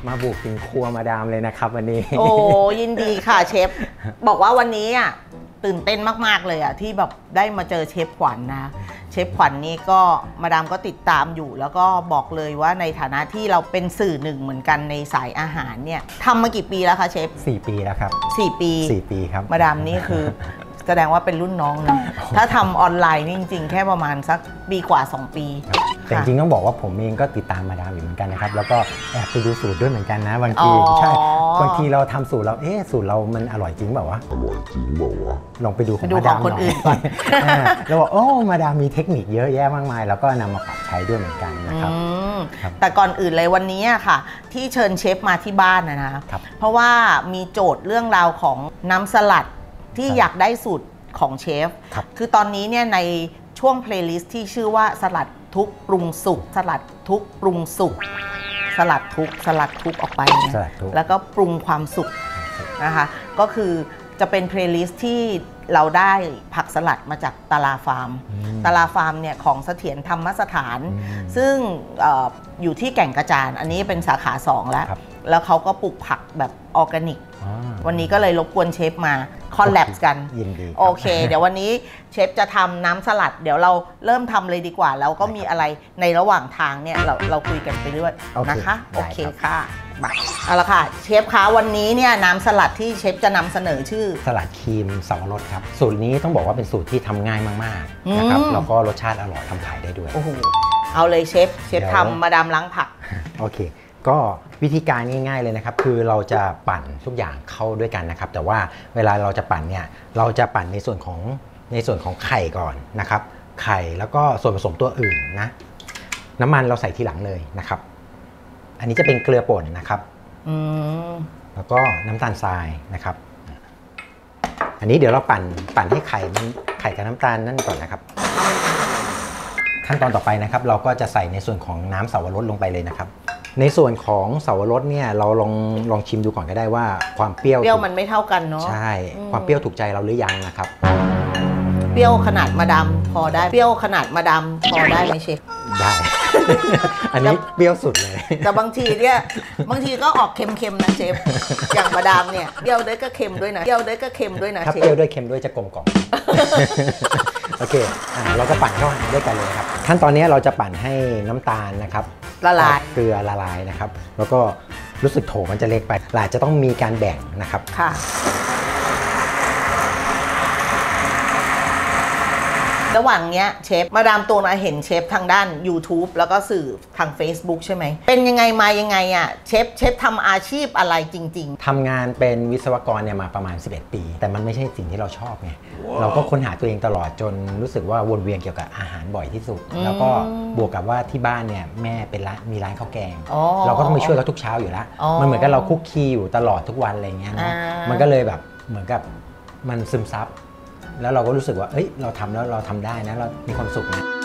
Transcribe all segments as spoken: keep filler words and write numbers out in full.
มาบุกถึงครัวมาดามเลยนะครับวันนี้โอ้ยินดีค่ะเชฟบอกว่าวันนี้อ่ะตื่นเต้นมากๆเลยอ่ะที่แบบได้มาเจอเชฟขวัญ นะเชฟขวัญ นี่ก็มาดามก็ติดตามอยู่แล้วก็บอกเลยว่าในฐานะที่เราเป็นสื่อหนึ่งเหมือนกันในสายอาหารเนี่ยทำมากี่ปีแล้วคะเชฟสี่ปีแล้วครับสี่ปีสี่ปีครับมาดามนี่คือแสดงว่าเป็นรุ่นน้องนะถ้าทำออนไลน์นี่จริงๆแค่ประมาณสักปีกว่าสองปีแต่จริงๆต้องบอกว่าผมเองก็ติดตามมาดามอยู่เหมือนกันนะครับแล้วก็แอบไปดูสูตรด้วยเหมือนกันนะบางทีใช่บางทีเราทำสูตรเราเอ๊ะสูตรเรามันอร่อยจริงเปล่าวะอร่อยจริงเปล่าวะลองไปดูของมาดามหน่อยเราบอกโอ้มาดามมีเทคนิคเยอะแยะมากมายแล้วก็นำมาปรับใช้ด้วยเหมือนกันนะครับแต่ก่อนอื่นเลยวันนี้ค่ะที่เชิญเชฟมาที่บ้านนะนะเพราะว่ามีโจทย์เรื่องราวของน้ำสลัดที่อยากได้สูตรของเชฟคือตอนนี้เนี่ยในช่วงเพลย์ลิสต์ที่ชื่อว่าสลัดทุกปรุงสุกสลัดทุกปรุงสุกสลัดทุกสลัดทุกออกไปนะแล้วก็ปรุงความสุขนะคะก็คือจะเป็นเพลย์ลิสต์ที่เราได้ผักสลัดมาจากตาลาฟาร์มตาลาฟาร์มเนี่ยของเสถียรธรรมสถานซึ่ง อ, อยู่ที่แก่งกระจานอันนี้เป็นสาขาสองแล้วแล้วเขาก็ปลูกผักแบบออร์แกนิกวันนี้ก็เลยรบกวนเชฟมาคอลแลบกันยินดีโอเคเดี๋ยววันนี้เชฟจะทำน้ำสลัดเดี๋ยวเราเริ่มทำเลยดีกว่าแล้วก็มีอะไรในระหว่างทางเนี่ยเราเราคุยกันไปด้วยนะคะโอเคค่ะเอาละค่ะเชฟคะวันนี้เนี่ยน้ำสลัดที่เชฟจะนำเสนอชื่อสลัดครีมสับปะรดครับสูตรนี้ต้องบอกว่าเป็นสูตรที่ทำง่ายมากๆนะครับแล้วก็รสชาติอร่อยทำขายได้ด้วยโอ้โหเอาเลยเชฟเชฟทำมาดามล้างผักโอเคก็วิธีการง่ายๆเลยนะครับคือเราจะปั่นทุกอย่างเข้าด้วยกันนะครับแต่ว่าเวลาเราจะปั่นเนี่ยเราจะปั่นในส่วนของในส่วนของไข่ก่อนนะครับไข่แล้วก็ส่วนผสมตัวอื่นนะน้ำมันเราใส่ทีหลังเลยนะครับอันนี้จะเป็นเกลือป่นนะครับแล้วก็น้ำตาลทรายนะครับอันนี้เดี๋ยวเราปั่นปั่นให้ไข่มันไข่กับน้ำตาลนั่นก่อนนะครับขั้นตอนต่อไปนะครับเราก็จะใส่ในส่วนของน้ำสับปะรดลงไปเลยนะครับในส่วนของสับปะรดเนี่ยเราลองลองชิมดูก่อนก็ได้ว่าความเปรี้ยวเปรี้ยวมันไม่เท่ากันเนาะใช่ความเปรี้ยวถูกใจเราหรือยังนะครับเปรี้ยวขนาดมาดามพอได้เปรี้ยวขนาดมาดามพอได้ไหมเชฟได้อันนี้เปรี้ยวสุดเลยแต่บางทีเนี่ยบางทีก็ออกเค็มๆนะเชฟอย่างมาดามเนี่ยเปรี้ยวด้วยก็เค็มด้วยนะเปรี้ยวด้วยก็เค็มด้วยนะถ้าเปรี้ยวด้วยเค็มด้วยจะกลมกล่อมโอเคอ่าเราก็ปั่นเข้าด้วยกันเลยครับขั้นตอนนี้เราจะปั่นให้น้ำตาลนะครับละลายเกลือละลายนะครับแล้วก็รู้สึกโถมันจะเล็กไปอาจจะต้องมีการแบ่งนะครับค่ะระหว่างเนี้ยเชฟมาดามตัวนะเห็นเชฟทางด้าน YouTube แล้วก็สื่อทาง Facebook ใช่ไหมเป็นยังไงมายังไงอ่ะเชฟเชฟทำอาชีพอะไรจริงๆทำงานเป็นวิศวกรเนี่ยมาประมาณสิบเอ็ดปีแต่มันไม่ใช่สิ่งที่เราชอบไง wow. เราก็ค้นหาตัวเองตลอดจนรู้สึกว่าวนเวียนเกี่ยวกับอาหารบ่อยที่สุดแล้วก็บวกกับว่าที่บ้านเนี่ยแม่เป็นร้านมีร้านข้าวแกง oh. เราก็ต้องไปช่วยเขาทุกเช้าอยู่แล้ว oh. มันเหมือนกับเราคุกคีอยู่ตลอดทุกวันอะไรเงี้ยนะ uh. มันก็เลยแบบเหมือนกับมันซึมซับแล้วเราก็รู้สึกว่าเอ้ยเราทำแล้วเราทำได้นะเรามีความสุขนะ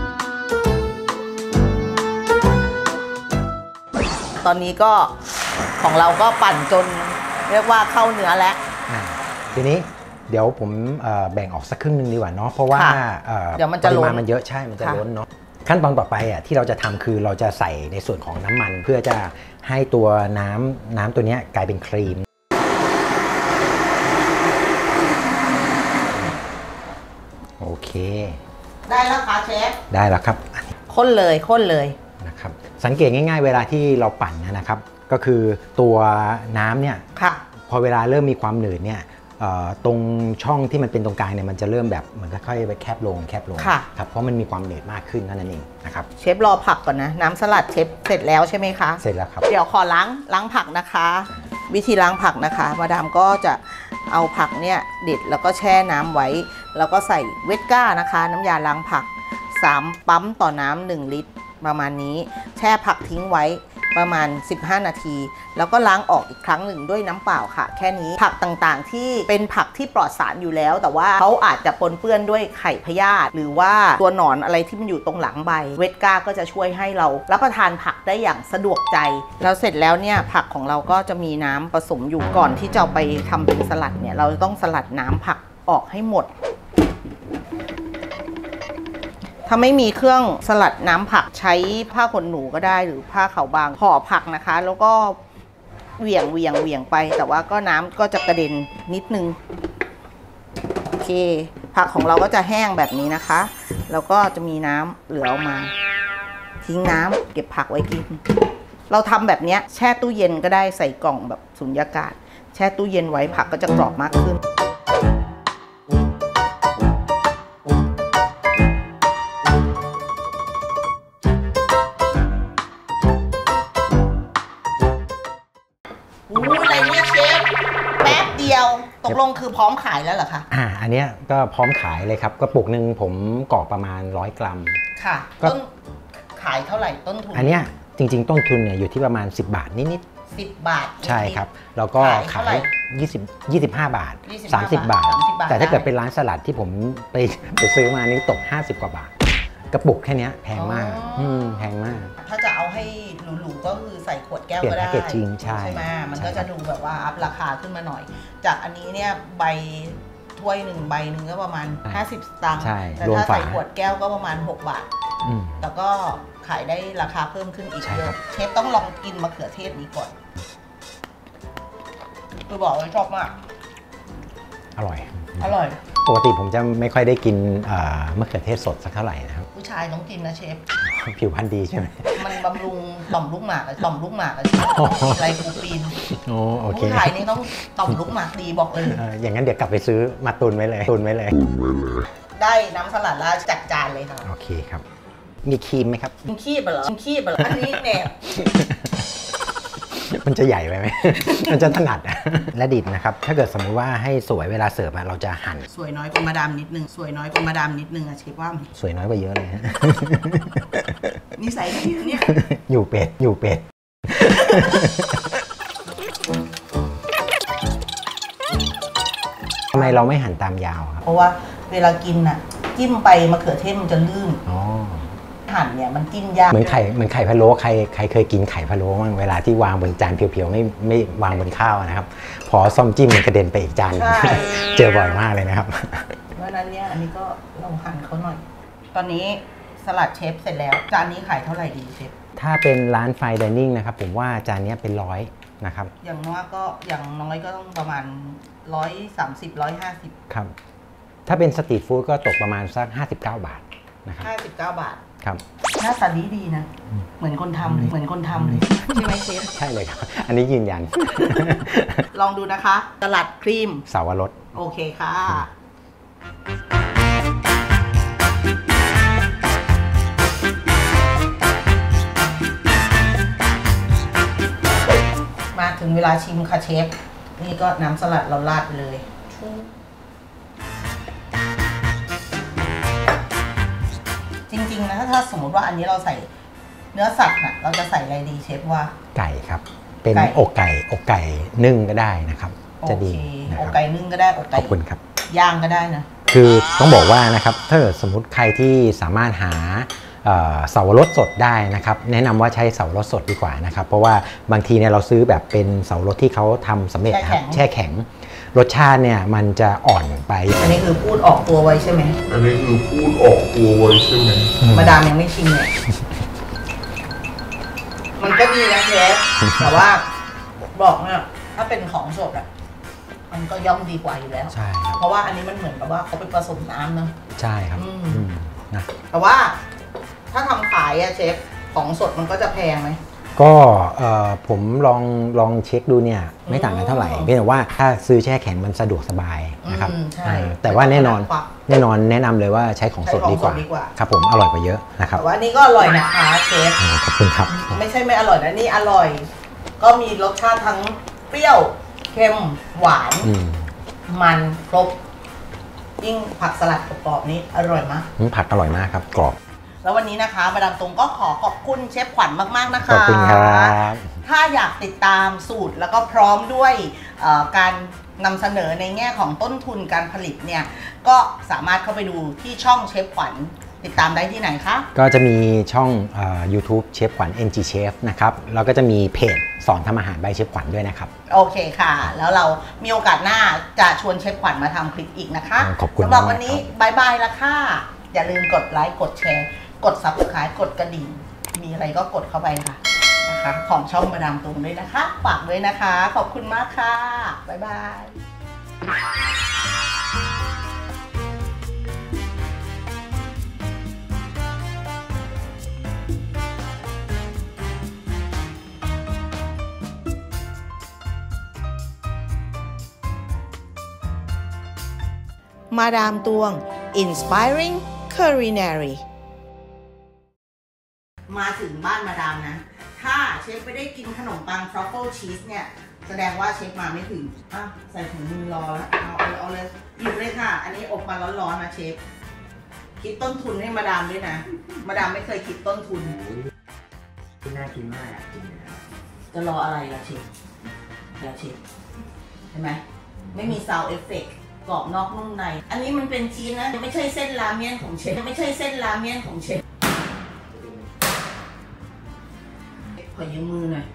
ตอนนี้ก็ของเราก็ปั่นจนเรียกว่าเข้าเนื้อแล้วทีนี้เดี๋ยวผมแบ่งออกสักครึ่งนึงดีกว่าเนาะเพราะว่าเดี๋ยวมันจะล้นมันเยอะใช่มันจะล้นเนาะขั้นตอนต่อไปอ่ะที่เราจะทำคือเราจะใส่ในส่วนของน้ำมันเพื่อจะให้ตัวน้ำน้ำตัวนี้กลายเป็นครีมโอเคได้แล้วค่ะเชฟได้แล้วครับข้นเลยข้นเลยนะครับสังเกตง่ายๆเวลาที่เราปั่นนะครับก็คือตัวน้ำเนี่ยพอเวลาเริ่มมีความหนืดเนี่ยตรงช่องที่มันเป็นตรงกลางเนี่ยมันจะเริ่มแบบเหมือนค่อยๆไปแคบลงแคบลงครับเพราะมันมีความหนืดมากขึ้นนั่นเองนะครับเชฟรอผักก่อนนะน้ำสลัดเชฟเสร็จแล้วใช่ไหมคะเสร็จแล้วครับเดี๋ยวขอล้างล้างผักนะคะวิธีล้างผักนะคะมาดามก็จะเอาผักเนี่ยเด็ดแล้วก็แช่น้ำไว้แล้วก็ใส่เวดก้านะคะน้ำยาล้างผักสามปั๊มต่อน้ำหนึ่งลิตรประมาณนี้แช่ผักทิ้งไว้ประมาณสิบห้านาทีแล้วก็ล้างออกอีกครั้งหนึ่งด้วยน้ำเปล่าค่ะแค่นี้ผักต่างๆที่เป็นผักที่ปลอดสารอยู่แล้วแต่ว่าเขาอาจจะปนเปื้อนด้วยไข่พยาธิหรือว่าตัวหนอนอะไรที่มันอยู่ตรงหลังใบเวดก้าก็จะช่วยให้เรารับประทานผักได้อย่างสะดวกใจแล้วเสร็จแล้วเนี่ยผักของเราก็จะมีน้ำผสมอยู่ก่อนที่จะไปทำเป็นสลัดเนี่ยเราต้องสลัดน้ำผักออกให้หมดถ้าไม่มีเครื่องสลัดน้ำผักใช้ผ้าขนหนูก็ได้หรือผ้าขาวบางห่อผักนะคะแล้วก็เหวี่ยงเหวี่ยงเหวี่ยงไปแต่ว่าก็น้ำก็จะกระเด็นนิดนึงโอเคผักของเราก็จะแห้งแบบนี้นะคะแล้วก็จะมีน้ำเหลือออกมาทิ้งน้ำเก็บผักไว้กินเราทำแบบนี้แช่ตู้เย็นก็ได้ใส่กล่องแบบสุญญากาศแช่ตู้เย็นไว้ผักก็จะกรอบมากขึ้นอู้อะไรเนี่ยเชฟแป๊บเดียวตกลงคือพร้อมขายแล้วเหรอคะอ่าอันเนี้ยก็พร้อมขายเลยครับกระปุกหนึ่งผมกรอกประมาณร้อยกรัมค่ะต้นขายเท่าไหร่ต้นทุนอันเนี้ยจริงๆต้นทุนเนี่ยอยู่ที่ประมาณสิบบาทนิดๆสิบบาทใช่ครับแล้วก็ขายยี่สิบ ยี่สิบห้าบาทสามสิบบาทแต่ถ้าเกิดเป็นร้านสลัดที่ผมไปไปซื้อมานี่ตกห้าสิบกว่าบาทกระปุกแค่นี้แพงมากอืมแพงมากถ้าจะเอาให้หรูๆก็คือใส่ขวดแก้วก็ได้เปลี่ยนแพ็กเกจจริงใช่ใช่ไหมมันก็จะดูแบบว่าอัพราคาขึ้นมาหน่อยจากอันนี้เนี่ยใบถ้วยหนึ่งใบหนึ่งก็ประมาณห้าสิบสตางค์แต่ถ้าใส่ขวดแก้วก็ประมาณหกบาทแล้วก็ขายได้ราคาเพิ่มขึ้นอีกเยอะเชฟต้องลองกินมะเขือเทศนี้ก่อนคือบอกว่าชอบมากอร่อยอร่อยปกติผมจะไม่ค่อยได้กินมะเขือเทศสดสักเท่าไหร่นะครับผู้ชายต้องกินนะเชฟผิวพรรณดีใช่ไหมมันบำรุงต่อมลูกหมากต่อมลูกหมากไรคูปีนผู้ชายนี่ต้องต่อมลูกหมากดีบอกเลยอย่างนั้นเดี๋ยวกลับไปซื้อมาตุนไว้เลยตุนไว้เลยได้น้ำสลัดแล้วจัดจานเลยค่ะโอเคครับมีครีมไหมครับมีครีมเหรอมีครีมเหรออันนี้แหนบมันจะใหญ่ไปไหม มันจะถนัดและดิบนะครับถ้าเกิดสมมติว่าให้สวยเวลาเสิร์ฟเราจะหั่นสวยน้อยกว่ามาดามนิดนึงสวยน้อยกว่ามาดามนิดนึงอะเชฟว่าสวยน้อยกว่าเยอะเลยนิสัยดีเนี่ยอยู่เป็ดอยู่เป็ดทำไมเราไม่หั่นตามยาวครับเพราะว่าเวลากินน่ะจิ้มไปมะเขือเทศมันจะลื่นหั่นเนี่ยมันจิ้มยากเหมือนไข่เหมือนไข่พะโล้ใครใครเคยกินไข่พะโล้บ้างเวลาที่วางบนจานเพียวๆไม่ไม่วางบนข้าวนะครับพอซ่อมจิ้มมันกระเด็นไปอีกจานเจอบ่อยมากเลยนะครับเพราะนั้นเนี่ยอันนี้ก็ลองหั่นเขาหน่อยตอนนี้สลัดเชฟเสร็จแล้วจานนี้ขายเท่าไหร่ดีเชฟถ้าเป็นร้านไฟน์ไดนิ่งนะครับผมว่าจานนี้เป็นร้อยนะครับอย่างน้อยก็อย่างน้อยก็ต้องประมาณร้อยสามสิบร้อยห้าสิบครับถ้าเป็นสตรีทฟู้ดก็ตกประมาณสักห้าสิบเก้าบาทนะครับห้าสิบเก้าบาทครับหน้าตาดีดีนะเหมือนคนทำเลยเหมือนคนทำเลยใช่ไหมเชฟใช่เลยครับอันนี้ยืนยันลองดูนะคะสลัดครีมสาวรสโอเคค่ะมาถึงเวลาชิมค่ะเชฟนี่ก็น้ำสลัดเราราดไปเลยจริงๆนะถ้าสมมติว่าอันนี้เราใส่เนื้อสัตว์น่ะเราจะใส่อะไรดีเชฟว่าไก่ครับเป็นอกไก่อกไก่นึ่งก็ได้นะครับจะดีอกไก่นึ่งก็ได้อกไก่ขอบคุณครับย่างก็ได้นะคือต้องบอกว่านะครับถ้าเกิดสมมติใครที่สามารถหาเสาวรสสดได้นะครับแนะนำว่าใช้เสาวรสสดดีกว่านะครับเพราะว่าบางทีเนี่ยเราซื้อแบบเป็นเสาวรสที่เขาทำสำเร็จครับแช่แข็งรสชาติเนี่ยมันจะอ่อนไปอันนี้คือพูดออกตัวไว้ใช่ไหมอันนี้คือพูดออกตัวไว้ใช่ไหมมาดามยังไม่ชิมเลยมันก็ดีนะเชฟแต่ว่าบอกเนี่ยถ้าเป็นของสดอ่ะมันก็ย่อมดีกว่าอยู่แล้วใช่ครับเพราะว่าอันนี้มันเหมือนกับว่าเขาไปผสมน้ำเนาะใช่ครับนะแต่ว่าถ้าทำขายอะเชฟของสดมันก็จะแพงไหมก็ผมลองลองเช็คดูเนี่ยไม่ต่างกันเท่าไหร่เพียงแต่ว่าถ้าซื้อแช่แข็งมันสะดวกสบายนะครับแต่ว่าแน่นอนแน่นอนแนะนำเลยว่าใช้ของสดดีกว่าครับผมอร่อยกว่าเยอะนะครับแต่ว่านี่ก็อร่อยนะคะเชฟขอบคุณครับไม่ใช่ไม่อร่อยนะนี่อร่อยก็มีรสชาติทั้งเปรี้ยวเค็มหวานมันครบยิ่งผักสลัดกรอบๆนี้อร่อยมากผักอร่อยมากครับกรอบแล้ววันนี้นะคะมาดามตรงก็ขอขอบคุณเชฟขวัญมากๆนะคะขอบคุณครับถ้าอยากติดตามสูตรแล้วก็พร้อมด้วยการนำเสนอในแง่ของต้นทุนการผลิตเนี่ยก็สามารถเข้าไปดูที่ช่องเชฟขวัญติดตามได้ที่ไหนคะก็จะมีช่อง ยูทูบ เชฟขวัญ เอ็น จี Chef นะครับแล้วก็จะมีเพจสอนทำอาหารใบเชฟขวัญด้วยนะครับโอเคค่ะแล้วเรามีโอกาสหน้าจะชวนเชฟขวัญมาทำคลิปอีกนะคะขอบคุณสำหรับวันนี้บายบายละค่ะอย่าลืมกดไลค์กดแชร์กด ซับสไครบ์ กดกระดิ่งมีอะไรก็กดเข้าไปค่ะนะคะนะคะ ของช่องมาดามตรงด้วยนะคะฝากด้วยนะคะ ขอบคุณมากค่ะบ๊ายบายมาดามตวง Inspiring Culinary มาถึงบ้านมาดามนะ ถ้าเชฟไม่ได้กินขนมปังทรัฟเฟิลชีสเนี่ยแสดงว่าเชฟมาไม่ถึงอ่ะใส่ถุงมือรอแล้วเอาเอาเอาเลยหยิบเลยค่ะ อันนี้อบมาร้อนๆนะเชฟคิดต้นทุนให้มาดามด้วยนะมาดามไม่เคยคิดต้นทุนที่น่ากินมากจริงนะครับจะรออะไรล่ะเชฟแล้วเชฟเห็นไหมไม่มีซาวเอฟเฟกต์กรอบนอกนุ่มในอันนี้มันเป็นชีสนะไม่ใช่เส้นราเมียนของเชฟไม่ใช่เส้นราเมียนของเชฟขอยืมมือหน่อย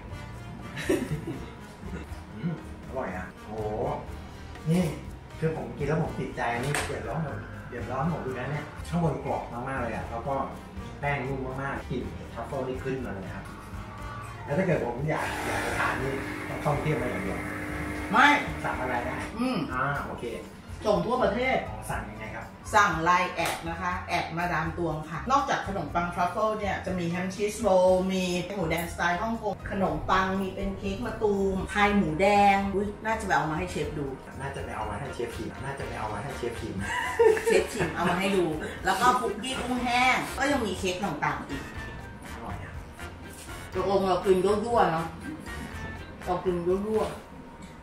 อร่อยอ่ะโอ้นี่คือผมกินแล้วผมติดใจนี่เดือดร้อนหมดเดือดร้อนหมดดูนะเนี่ยข้างบนกรอบมากๆเลยอ่ะแล้วก็แป้งนุ่มมากๆกลิ่นทรัฟเฟิลนี่ขึ้นมาเลยครับแล้วถ้าเกิดผมอยากอยากจะทานนี่ต้องท่องเที่ยวมาอย่างเดียวไม่สั่งอะไรได้อืมอ่าโอเคส่งทั่วประเทศอ๋อสั่งยังไงครับสั่งไลน์แอดนะคะแอดมาดามตวงค่ะนอกจากขนมปังทรัฟเฟิลเนี่ยจะมีแฮมชีสโรลมีหมูแดงสไตล์ฮ่องกงขนมปังมีเป็นเค้กมะตูมพายหมูแดงอุ๊ยน่าจะไปเอามาให้เชฟดูน่าจะไปเอามาให้เชฟพิมน่าจะไปเอามาให้เชฟพิมเชฟชิมเอามาให้ดู แล้วก็คุกกี้กุ้งแห้งก็ยังมีเค้กต่างๆอีกอร่อยอ่ะตกลงเรากินยั่วๆเนาะเรากินยั่วๆ